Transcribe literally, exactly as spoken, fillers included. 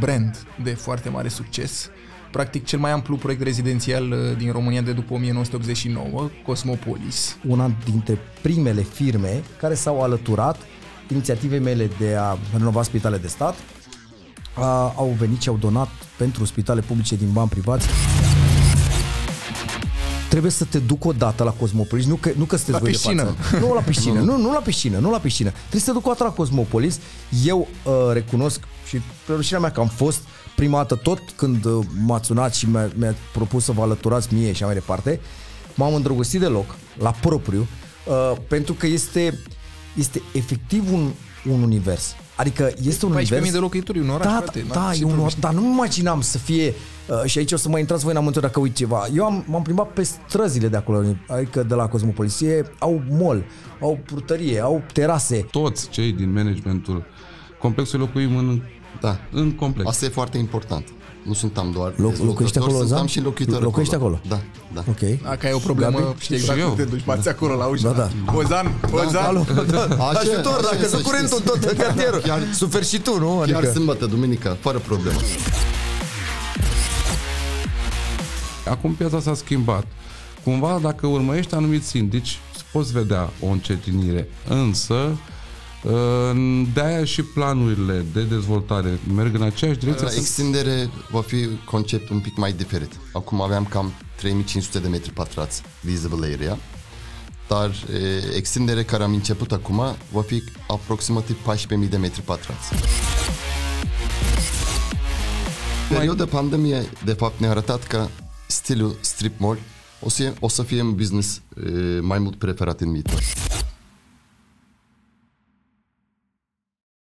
brand de foarte mare succes. Practic cel mai amplu proiect rezidențial din România de după o mie nouă sute optzeci și nouă, Cosmopolis. Una dintre primele firme care s-au alăturat inițiativei mele de a renova spitale de stat, a, au venit și au donat pentru spitale publice din bani privați. Trebuie să te duc o dată la Cosmopolis, nu că, nu că sunteți la voi piscină. de față. Nu la piscină, nu, nu la piscină, nu la piscină. Trebuie să te duc o dată la Cosmopolis. Eu uh, recunosc și pe rușinea mea că am fost prima dată tot când uh, m-ați sunat și mi-a, mi-a propus să vă alăturați mie și mai departe, m-am îndrăgostit de loc, la propriu, uh, pentru că este, este efectiv un, un univers. Adică este un univers... paisprezece mii de locuituri, un oraș, da, frate. Da, da, e un oraș, dar nu imaginam să fie... Uh, și aici o să mai intrați voi în amănunte dacă uit ceva. Eu am, m-am plimbat pe străzile de acolo, adică de la Cosmopolis. Au mall, au purtărie, au terase. Toți cei din managementul complexului locuim în, da. în complex. Asta e foarte important. Nu suntem doar Loc, locuiești acolo, suntem Zan? și locuitori Locuiești acolo. acolo? Da, da. Ok. Dacă ai o problemă, Gabi? știi exact cum te duci, bați acolo la ușă. Da, da. Ozan, Ozan. Da, da. Așa, ajutor, așa, dacă să dă curentul știți. tot în cartierul. Chiar, suferi și tu, nu? Chiar Adică... sâmbătă, duminică, fără problemă. Acum piața s-a schimbat. Cumva, dacă urmărești anumiți sindici, poți vedea o încetinire. Însă, de-aia și planurile de dezvoltare merg în aceeași direcție. La extindere va fi concept un pic mai diferit. Acum aveam cam trei mii cinci sute de metri pătrați visible area, dar e, extindere care am început acum va fi aproximativ paisprezece mii de metri pătrați. Perioada pandemie, de fapt, ne-a arătat că stilul strip mall o să, o să fie un business e, mai mult preferat în viitor.